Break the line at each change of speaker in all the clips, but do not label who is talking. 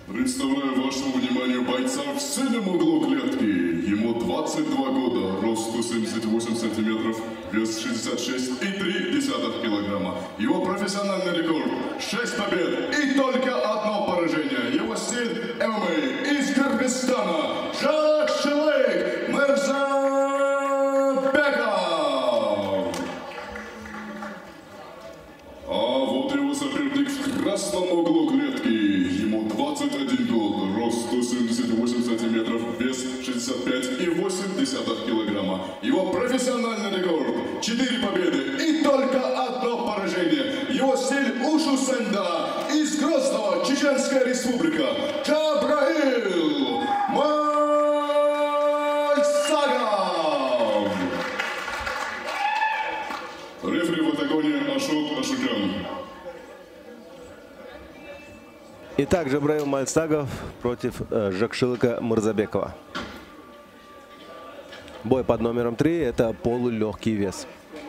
Представляю вашему вниманию бойца в синем углу клетки. Ему 22 года, рост 178 сантиметров, вес 66,3 килограмма. Его профессиональный рекорд – 6 побед и только одно поражение. Его стиль ММА из Кыргызстана – Жакшылык Мырзабеков. А вот его соперник в красном углу клетки. Ему 21 год, рост 178 сантиметров, вес 65,8 килограмма. Его профессиональный рекорд – 4 победы и только одно поражение. Его стиль Ушу Сенда из Грозного, Чеченская Республика. Джабраил Мальсагов. Рефери в октагоне Ашот Ашутян.
Итак, Джабраил Мальсагов против Жакшылыка Мырзабекова. Бой под номером 3 – это полулегкий вес.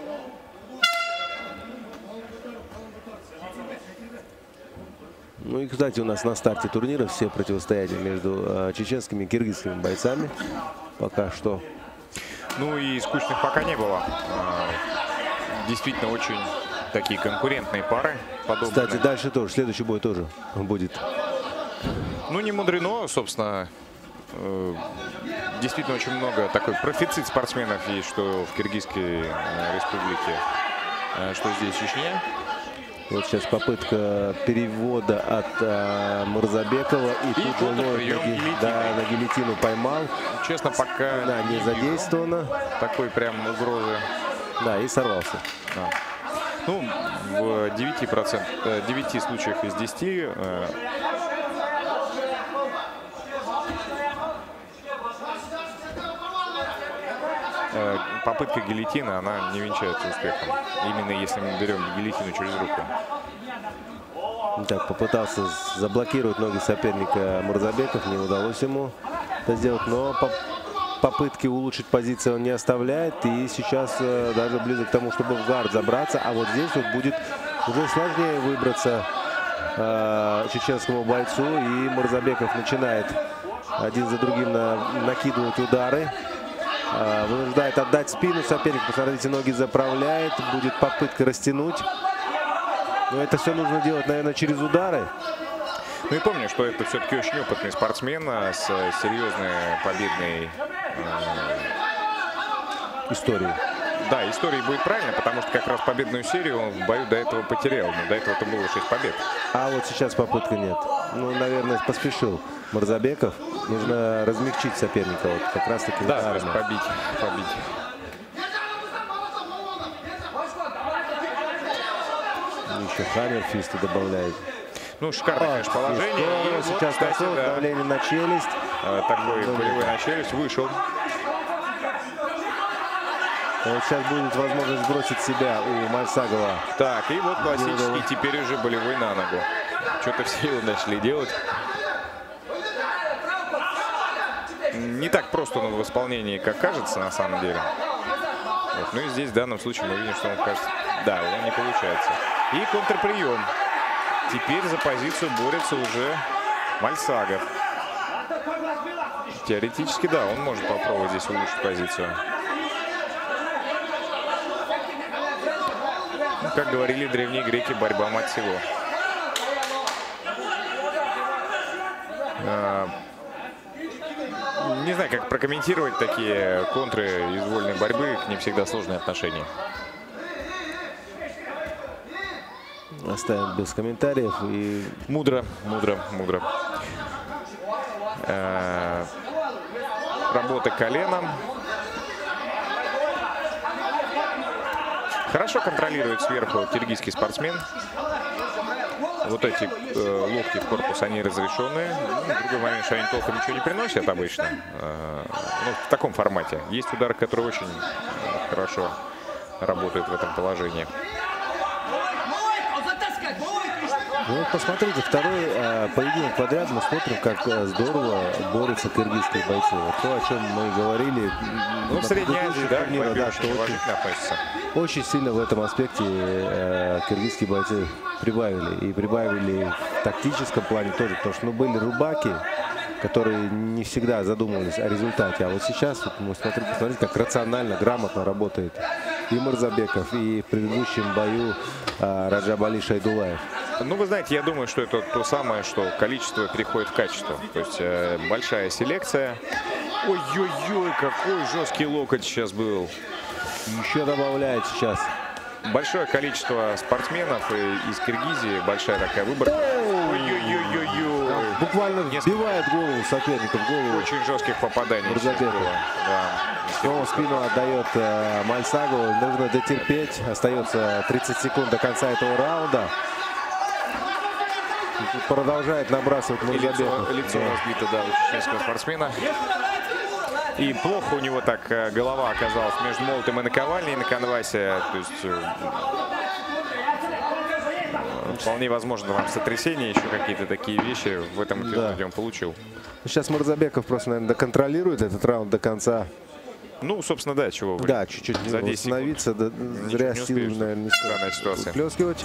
Ну и, кстати, у нас на старте турнира все противостояния между чеченскими и киргизскими бойцами. Пока что.
Ну и скучных пока не было. Действительно, очень такие конкурентные пары. Подобные.
Кстати, дальше тоже, следующий бой тоже будет.
Ну, не мудрено, собственно. Действительно, очень много такой профицит спортсменов есть, что в Киргизской республике, что здесь в Чечне.
Вот сейчас попытка перевода от Мырзабекова. И тут же на гильотину поймал.
Честно, пока
не задействовано.
Такой прям угрозы.
Да, и сорвался.
Да. Ну, в 9 случаях из 10 попытка гильотины, она не венчается успехом. Именно если мы берем гильотину через руку.
Так, попытался заблокировать ноги соперника Мырзабеков, не удалось ему это сделать, но попытки улучшить позицию он не оставляет. И сейчас даже близок к тому, чтобы в гард забраться. А вот здесь вот будет уже сложнее выбраться чеченскому бойцу. И Мырзабеков начинает один за другим накидывать удары. Вынуждает отдать спину соперник. Посмотрите, ноги заправляет. Будет попытка растянуть. Но это все нужно делать, наверное, через удары.
Ну и помню, что это все-таки очень опытный спортсмен с серьезной победной
историей.
Да, историей будет правильно, потому что как раз победную серию он в бою до этого потерял. Но до этого это было 6 побед.
А вот сейчас попытка нет. Ну, наверное, поспешил Мырзабеков. Нужно размягчить соперника. Вот как раз таки
да, побить.
Еще хаммерфисты добавляет.
Ну, шикарное, конечно, положение.
И сейчас вот, кстати, давление на челюсть.
Такой болевой на челюсть. Вышел.
Вот сейчас будет возможность сбросить себя у Мальсагова.
Так, и вот классический теперь уже болевой на ногу. Что-то все его начали делать. Не так просто он в исполнении, как кажется, на самом деле. Вот. Ну и здесь в данном случае мы видим, что он кажется... Да, он не получается. И контрприем. Теперь за позицию борется уже Мальсагов. Теоретически, да, он может попробовать здесь улучшить позицию. Ну, как говорили древние греки, борьба мать всего. Не знаю, как прокомментировать такие контры из вольной борьбы, к ним всегда сложные отношения.
Оставим без комментариев. И
мудро. Работа коленом. Хорошо контролирует сверху киргизский спортсмен. Вот эти локти в корпус, они разрешенные. Ну, другой момент, что они толком ничего не приносят обычно. Ну, в таком формате. Есть удары, которые очень хорошо работают в этом положении.
Ну, посмотрите, второй поединок подряд мы смотрим, как здорово борются киргизские бойцы. Вот то, о чем мы говорили.
Ну, в Средней Азии, да,
что очень сильно в этом аспекте киргизские бойцы прибавили. И прибавили в тактическом плане тоже, потому что были рубаки, которые не всегда задумывались о результате. А вот сейчас вот мы посмотрите, как рационально, грамотно работает и Мурзабеков, и в предыдущем бою Раджаб Али Шайдулаев.
Ну, вы знаете, я думаю, что это то самое, что количество переходит в качество. То есть большая селекция. Ой-ой-ой, какой жесткий локоть сейчас был.
Еще добавляет сейчас.
Большое количество спортсменов из Киргизии, большая такая выборка. Ой-ой-ой-ой-ой.
Буквально вбивает голову соперника в голову.
Очень жестких попаданий.
Да. Снова спину отдает Мальсагу. Нужно дотерпеть. Остается 30 секунд до конца этого раунда. Продолжает набрасывать Мурзабеков.
Лицо разбито, да, у чеченского спортсмена. И плохо у него так голова оказалась между молотом и наковальней на канвасе. То есть вполне возможно там сотрясение, еще какие-то такие вещи в этом эпизоде он получил.
Сейчас Мурзабеков просто, наверное, доконтролирует этот раунд до конца.
Ну, собственно, да, чего вы.
Да, чуть-чуть восстановиться. Зря сил, наверное, не стоит выплескивать.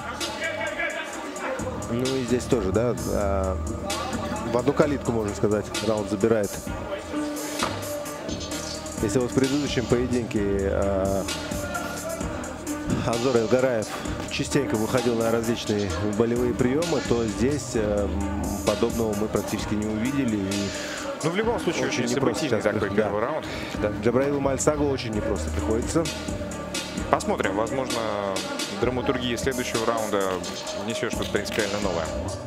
Ну и здесь тоже, да, в одну калитку, можно сказать, раунд забирает. Если вот в предыдущем поединке Анзор Элгараев частенько выходил на различные болевые приемы, то здесь подобного мы практически не увидели.
Ну, в любом случае, очень событийный такой первый раунд.
Да. Джабраилу Мальсагу очень непросто приходится.
Посмотрим, возможно, драматургия следующего раунда внесет что-то принципиально новое.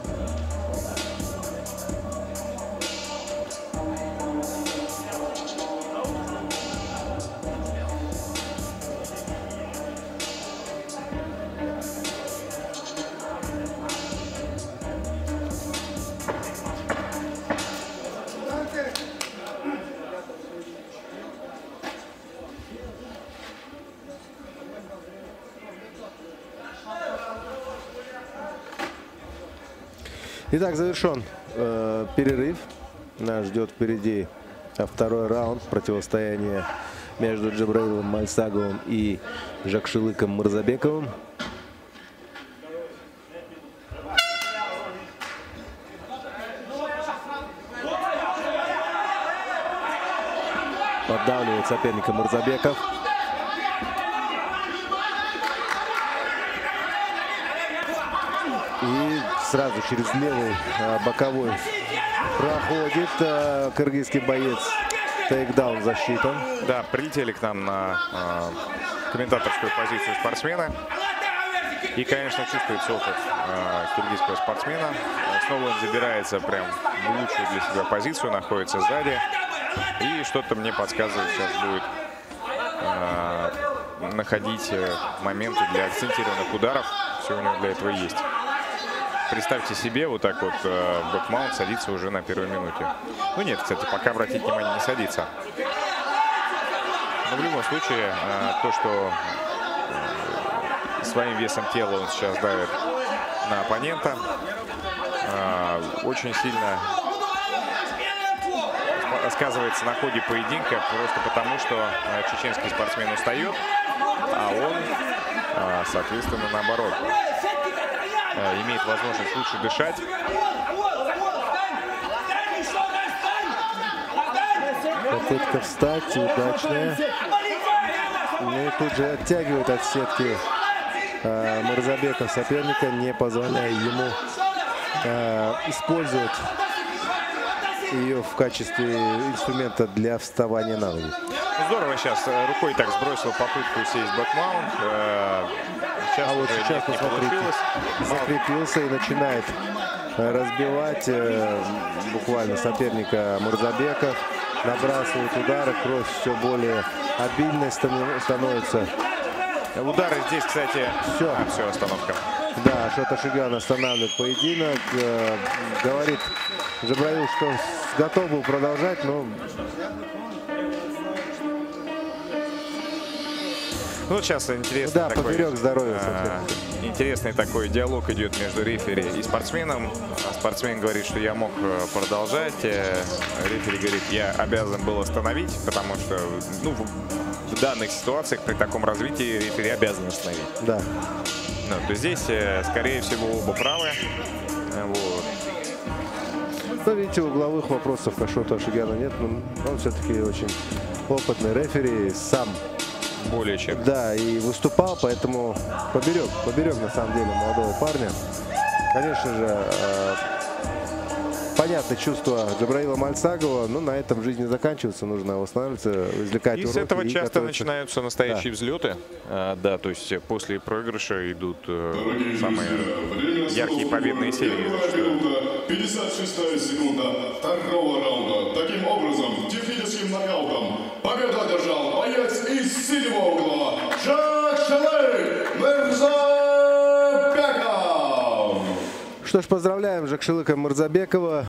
Итак, завершен перерыв. Нас ждет впереди второй раунд противостояния между Джабраилом Мальсаговым и Жакшылыком Мурзабековым. Поддавливает соперника Мурзабеков. И сразу через левый боковой проходит кыргызский боец. Тейкдаун засчитан.
Да, прилетели к нам на комментаторскую позицию спортсмена. И, конечно, чувствуется опыт киргизского спортсмена. Снова он забирается прям в лучшую для себя позицию, находится сзади. И что-то мне подсказывает, сейчас будет находить моменты для акцентированных ударов. Все у него для этого есть. Представьте себе, вот так вот бэкмаунт садится уже на первой минуте. Ну нет, кстати, пока, обратить внимание, не садится. Но в любом случае, то, что своим весом тела он сейчас давит на оппонента, очень сильно сказывается на ходе поединка, просто потому что чеченский спортсмен устает, а он, соответственно, наоборот, имеет возможность лучше дышать.
Попытка встать удачная. Ну и тут же оттягивает от сетки Мурзабеков соперника, не позволяя ему использовать ее в качестве инструмента для вставания на ноги.
Здорово сейчас рукой так сбросил попытку сесть бэкмаунт.
А вот сейчас, посмотрите, закрепился и начинает разбивать буквально соперника Мурзабеков. Набрасывает удары, кровь все более обильной становится.
Удары здесь, кстати, все, остановка.
Да, Ашот Ашиган останавливает поединок. Говорит Джабраил, что готов был продолжать, но...
Ну, сейчас интересный,
да,
такой,
интересный
такой диалог идет между рефери и спортсменом. Спортсмен говорит, что я мог продолжать. Рефери говорит, я обязан был остановить, потому что в данных ситуациях при таком развитии рефери обязан остановить.
Да.
Ну, то здесь, скорее всего, оба правы. Вот.
Но видите, угловых вопросов к Ашоту Ашигяну нет. Но он все-таки очень опытный рефери, сам.
Более чем.
Да, и выступал, поэтому поберег на самом деле молодого парня. Конечно же, понятно чувство Джабраила Мальсагова, но на этом жизнь не заканчивается, нужно восстанавливаться, извлекать
И с
уроки.
этого часто
готовиться.
начинаются настоящие взлеты. Да, то есть после проигрыша идут самые яркие победные серии.
56-я секунда второго раунда. Таким образом, техническим нокаутом победу одержал боец из синего угла Жакшылык Мырзабеков.
Что ж, поздравляем Жакшылыка Мырзабекова.